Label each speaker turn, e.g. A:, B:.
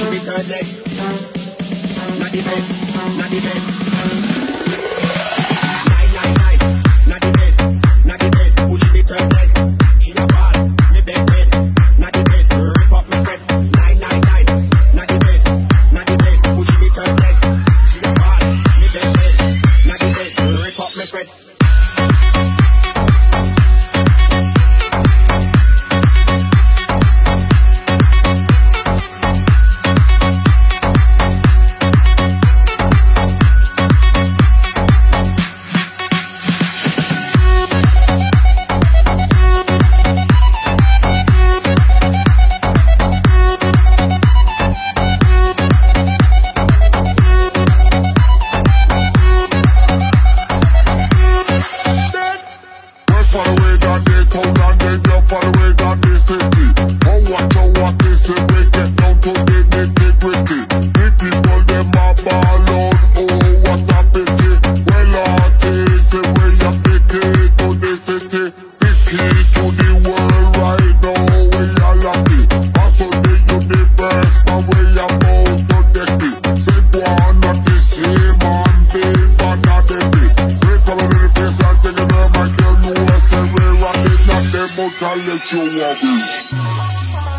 A: give it her leg. Not the bed, not the bed. Not the bed, not the bed. Push it her leg. She a ball, me bed bed. Not the bed, rip up me spread. 999, not the bed, not the bed. Push it her leg. She a ball, me bed bed. Not the bed, rip up me spread.
B: I'll let you walk in.